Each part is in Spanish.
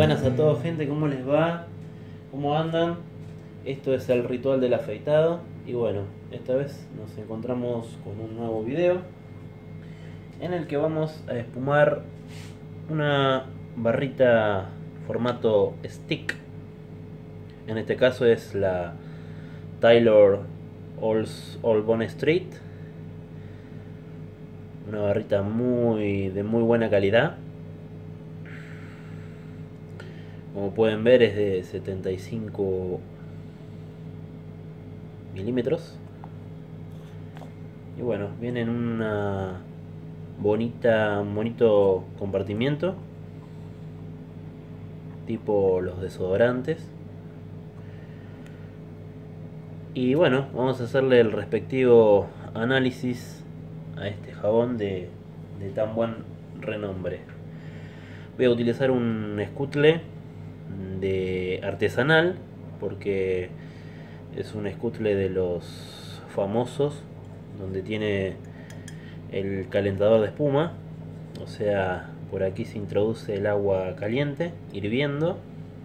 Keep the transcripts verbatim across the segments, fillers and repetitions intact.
Buenas a todos, gente, ¿cómo les va? ¿Cómo andan? Esto es el ritual del afeitado y bueno, esta vez nos encontramos con un nuevo video en el que vamos a espumar una barrita formato stick. En este caso es la Taylor All, All Bone Street, una barrita muy de muy buena calidad. Como pueden ver, es de setenta y cinco milímetros. Y bueno, viene en una bonita, un bonito compartimiento, tipo los desodorantes. Y bueno, vamos a hacerle el respectivo análisis a este jabón de, de tan buen renombre. Voy a utilizar un escutle de artesanal porque es un escutle de los famosos, donde tiene el calentador de espuma, o sea, por aquí se introduce el agua caliente hirviendo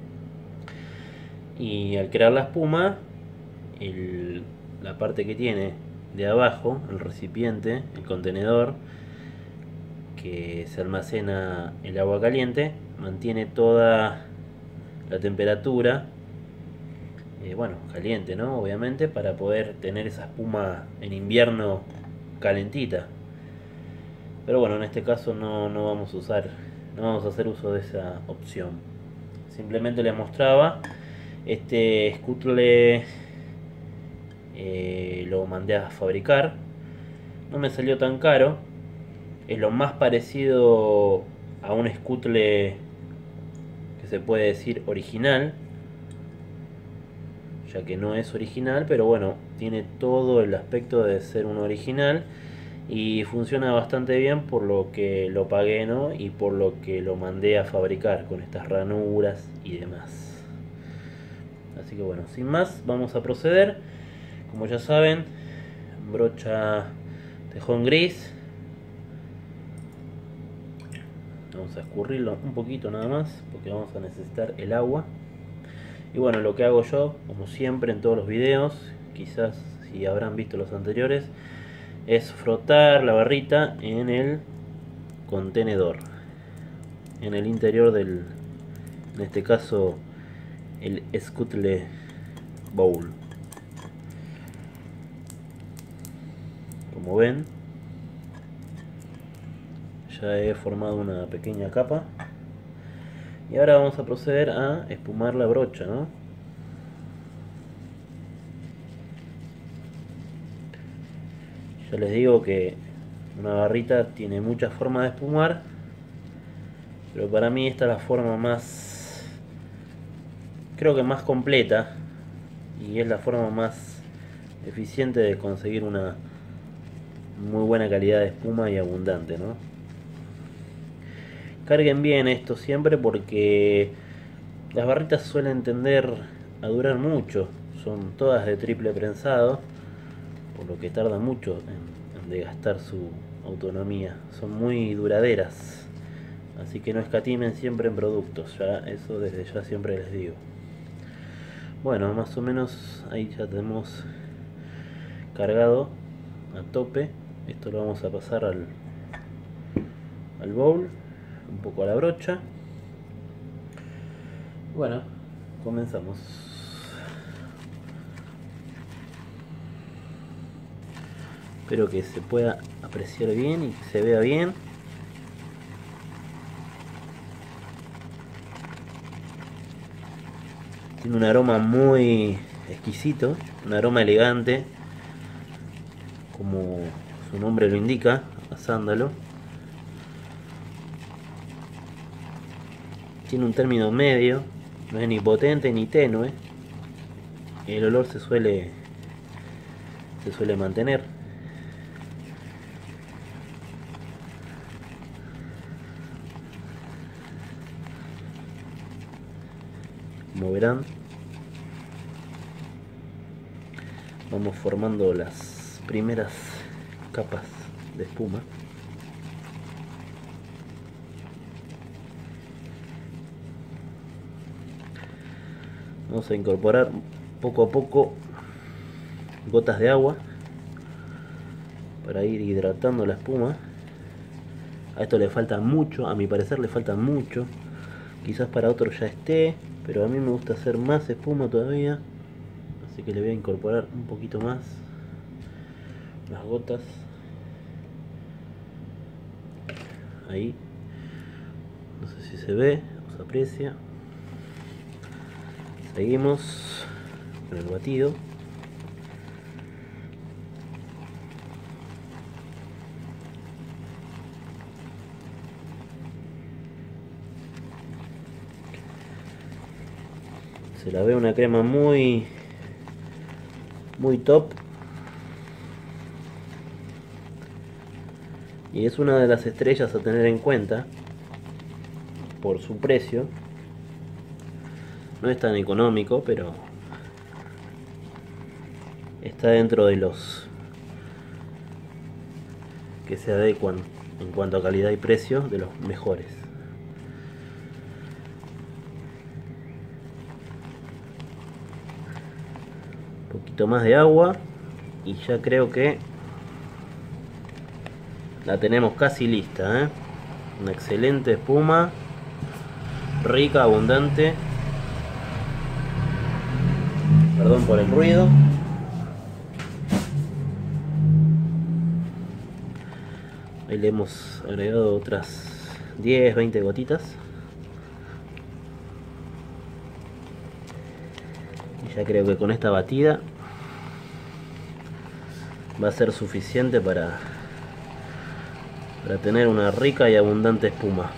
y al crear la espuma, el, la parte que tiene de abajo, el recipiente, el contenedor que se almacena el agua caliente, mantiene toda la temperatura, eh, bueno, caliente, ¿no? Obviamente, para poder tener esa espuma en invierno calentita. Pero bueno, en este caso no, no vamos a usar, no vamos a hacer uso de esa opción. Simplemente les mostraba este escutle, eh, lo mandé a fabricar. No me salió tan caro. Es lo más parecido a un escutle que se puede decir original, ya que no es original, pero bueno, tiene todo el aspecto de ser un original y funciona bastante bien, por lo que lo pagué, ¿no? Y por lo que lo mandé a fabricar, con estas ranuras y demás. Así que bueno, sin más, vamos a proceder. Como ya saben, brocha tejón gris. Vamos a escurrirlo un poquito nada más, porque vamos a necesitar el agua. Y bueno, lo que hago yo, como siempre en todos los videos, quizás si habrán visto los anteriores, es frotar la barrita en el contenedor, en el interior del, en este caso, el escutle bowl. Como ven, ya he formado una pequeña capa. Y ahora vamos a proceder a espumar la brocha, ¿no? Ya les digo que una barrita tiene muchas formas de espumar, pero para mí esta es la forma más, creo que más completa, y es la forma más eficiente de conseguir una muy buena calidad de espuma y abundante, ¿no? Carguen bien esto siempre, porque las barritas suelen tender a durar mucho. Son todas de triple prensado, por lo que tarda mucho en, en desgastar su autonomía. Son muy duraderas, así que no escatimen siempre en productos. Ya eso desde ya siempre les digo. Bueno, más o menos ahí ya tenemos cargado a tope. Esto lo vamos a pasar al, al bowl, un poco a la brocha. Bueno, comenzamos. Espero que se pueda apreciar bien y que se vea bien. Tiene un aroma muy exquisito, un aroma elegante, como su nombre lo indica, a sándalo. Tiene un término medio, no es ni potente ni tenue. El olor se suele se suele mantener. Como verán, vamos formando las primeras capas de espuma. Vamos a incorporar poco a poco gotas de agua para ir hidratando la espuma. A esto le falta mucho, a mi parecer le falta mucho. Quizás para otros ya esté, pero a mí me gusta hacer más espuma todavía. Así que le voy a incorporar un poquito más las gotas. Ahí. No sé si se ve o se aprecia. Seguimos con el batido. Se la ve una crema muy muy top, y es una de las estrellas a tener en cuenta por su precio. No es tan económico, pero está dentro de los que se adecuan en cuanto a calidad y precio, de los mejores. Un poquito más de agua y ya creo que la tenemos casi lista, ¿eh? Una excelente espuma, rica, abundante. Perdón por el ruido. Ahí le hemos agregado otras diez, veinte gotitas. Y ya creo que con esta batida va a ser suficiente para, para tener una rica y abundante espuma.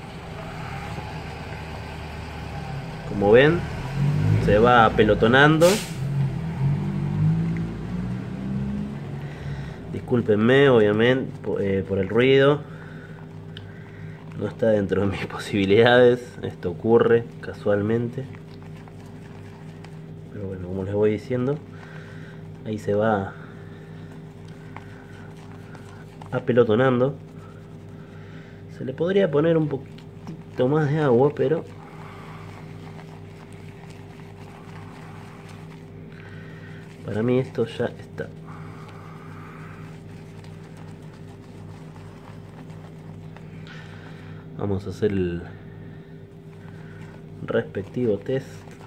Como ven, se va apelotonando. Discúlpenme, obviamente, por, eh, por el ruido. No está dentro de mis posibilidades. Esto ocurre casualmente. Pero bueno, como les voy diciendo, ahí se va apelotonando. Se le podría poner un poquito más de agua, pero para mí esto ya está. Vamos a hacer el respectivo test.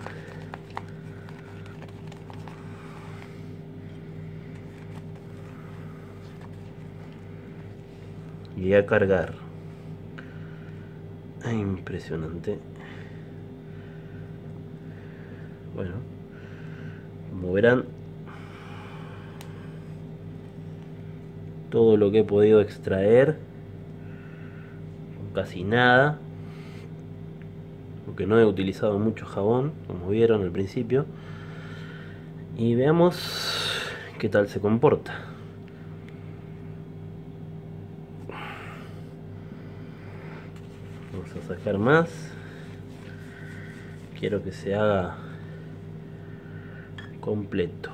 Y a cargar. Ay, impresionante. Bueno, como verán, todo lo que he podido extraer, casi nada, porque no he utilizado mucho jabón, como vieron al principio. Y veamos qué tal se comporta. Vamos a sacar más. Quiero que se haga completo.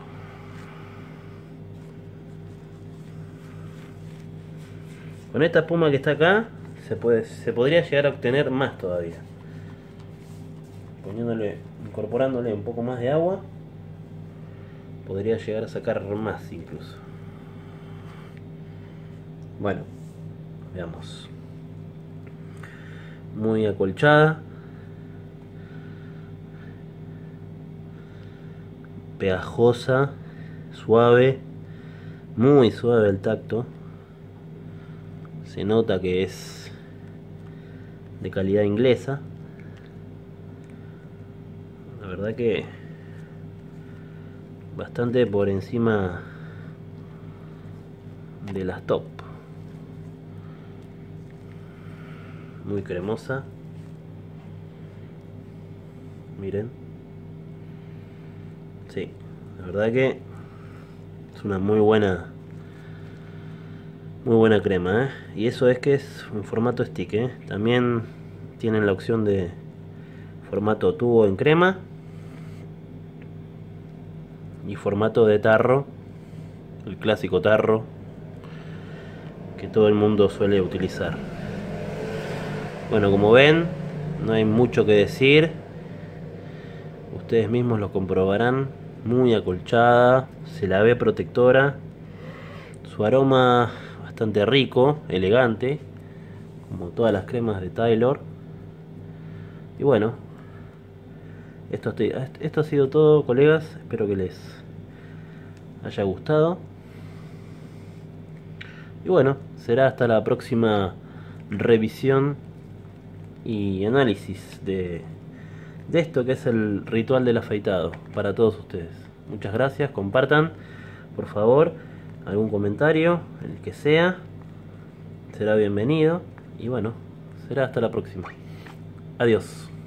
Con esta espuma que está acá se puede, se podría llegar a obtener más todavía. Poniéndole, incorporándole un poco más de agua, podría llegar a sacar más incluso. Bueno, veamos. Muy acolchada, pegajosa, suave, muy suave el tacto. Se nota que es de calidad inglesa. La verdad que bastante por encima de las top. Muy cremosa. Miren. Sí, la verdad que es una muy buena muy buena crema, ¿eh? Y eso es que es un formato stick, ¿eh? También tienen la opción de formato tubo en crema y formato de tarro, el clásico tarro que todo el mundo suele utilizar. Bueno, como ven, no hay mucho que decir. ustedes mismos lo comprobarán, muy acolchada, se la ve protectora, su aroma bastante rico, elegante, como todas las cremas de Taylor. Y bueno, esto, estoy, esto ha sido todo, colegas, espero que les haya gustado. Y bueno, será hasta la próxima revisión y análisis de, de esto que es el ritual del afeitado para todos ustedes. Muchas gracias, compartan por favor algún comentario, el que sea, será bienvenido. Y bueno, será hasta la próxima. Adiós.